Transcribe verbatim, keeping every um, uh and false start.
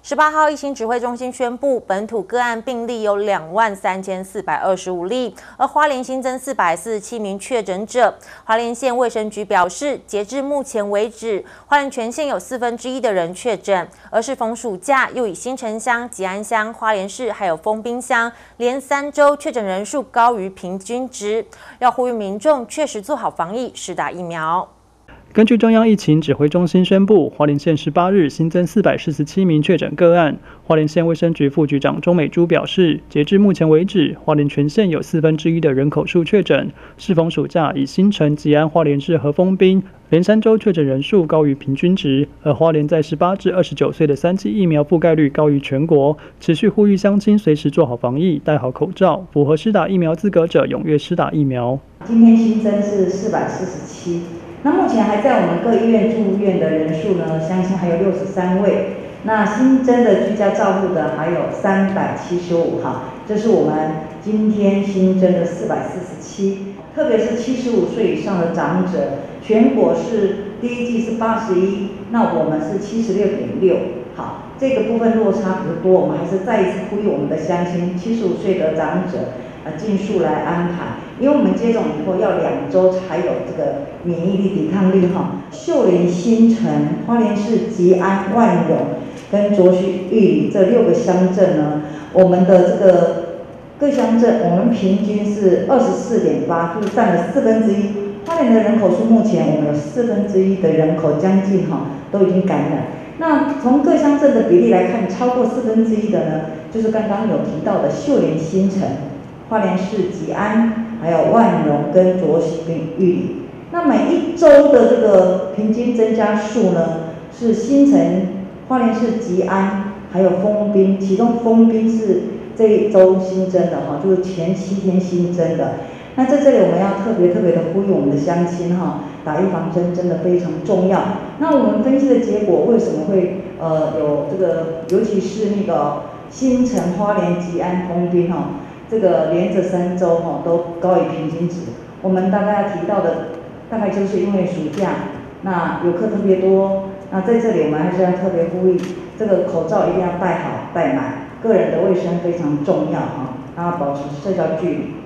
十八号疫情指挥中心宣布，本土个案病例有两万三千四百二十五例，而花莲新增四百四十七名确诊者。花莲县卫生局表示，截至目前为止，花莲全县有四分之一的人确诊，而是逢暑假又以新城乡、吉安乡、花莲市还有丰滨乡连三周确诊人数高于平均值，要呼吁民众确实做好防疫，施打疫苗。 根据中央疫情指挥中心宣布，花莲县十八日新增四百四十七名确诊个案。花莲县卫生局副局长钟美珠表示，截至目前为止，花莲全县有四分之一的人口数确诊。适逢暑假，以新城、吉安、花莲市和丰滨连三周确诊人数高于平均值，而花莲在十八至二十九岁的三剂疫苗覆盖率高于全国。持续呼吁乡亲随时做好防疫，戴好口罩，符合施打疫苗资格者踊跃施打疫苗。 今天新增是四百四十七。 那目前还在我们各医院住院的人数呢，相信还有六十三位。那新增的居家照护的还有三百七十五哈，这是我们今天新增的四百四十七。特别是七十五岁以上的长者，全国是第一季是八十一，那我们是七十六点六。好，这个部分落差比较多，我们还是再一次呼吁我们的乡亲，七十五岁的长者。 啊，尽速来安排，因为我们接种以后要两周才有这个免疫力、抵抗力哈。秀莲、新城、花莲市吉安、万荣跟卓溪、玉里这六个乡镇呢，我们的这个各乡镇，我们平均是二十四点八，就是占了四分之一。花莲的人口数目前我们有四分之一的人口将近哈都已经感染。那从各乡镇的比例来看，超过四分之一的呢，就是刚刚有提到的秀莲、新城。 花莲市吉安，还有万荣跟卓溪跟玉里，那每一周的这个平均增加数呢，是新城、花莲市吉安，还有丰滨，其中丰滨是这一周新增的哈，就是前七天新增的。那在这里我们要特别特别的呼吁我们的乡亲哈，打预防针真的非常重要。那我们分析的结果为什么会呃有这个，尤其是那个新城、花莲、吉安、丰滨哈。 这个连着三周哈都高于平均值，我们大概提到的大概就是因为暑假，那游客特别多，那在这里我们还是要特别呼吁，这个口罩一定要戴好戴满，个人的卫生非常重要哈，然后保持社交距离。